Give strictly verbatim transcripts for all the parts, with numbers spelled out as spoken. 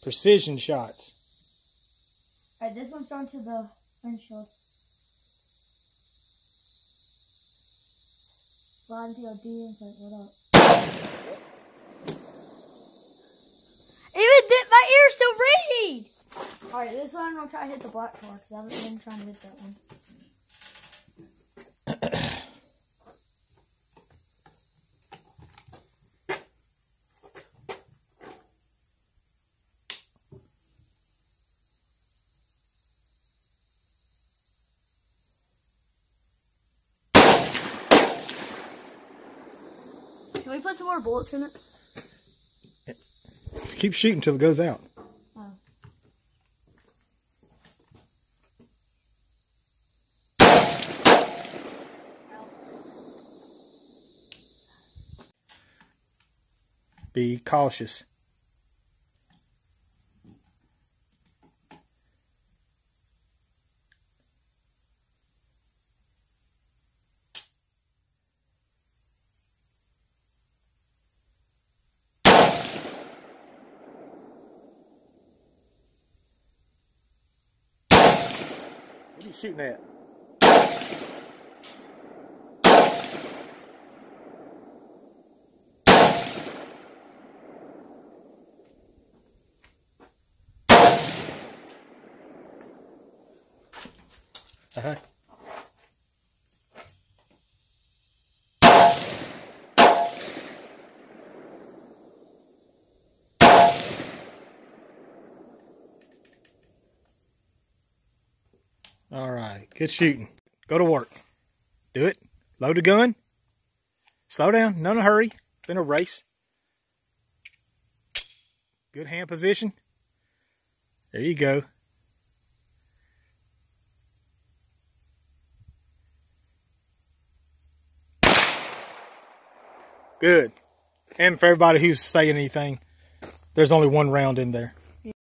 Precision shots. Alright, this one's going to the windshield. Blind P O D inside, what up? Even did my ears still ringing! Alright, this one I'm gonna try to hit the black car because I haven't been trying to hit that one. Can we put some more bullets in it? Keep shooting until it goes out. Oh. Be cautious. What are you shooting at? Uh-huh. All right, good shooting. Go to work. Do it. Load the gun. Slow down. None of hurry. It's in a race. Good hand position. There you go. Good. And for everybody who's saying anything, there's only one round in there.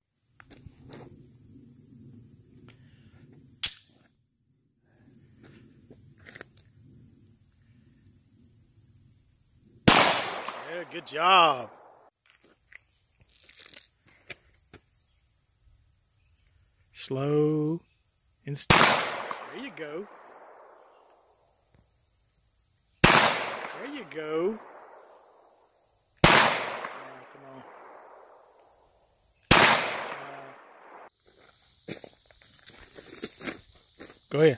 Yeah, good job. Slow and steady. There you go. There you go. Come on. Go ahead.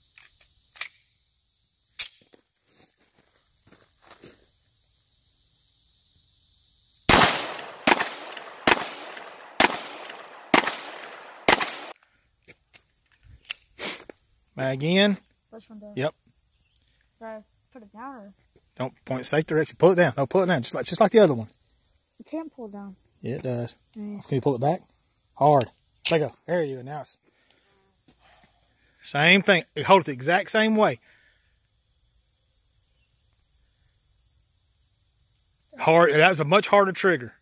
Mag in. Which one does? Yep. Should I put it down or? Don't point safe direction. Pull it down. No, pull it down. Just like just like the other one. You can't pull it down. Yeah, it does. Mm. Can you pull it back? Hard. Let go. There you go. Now it's same thing. Hold it the exact same way. Hard. That was a much harder trigger.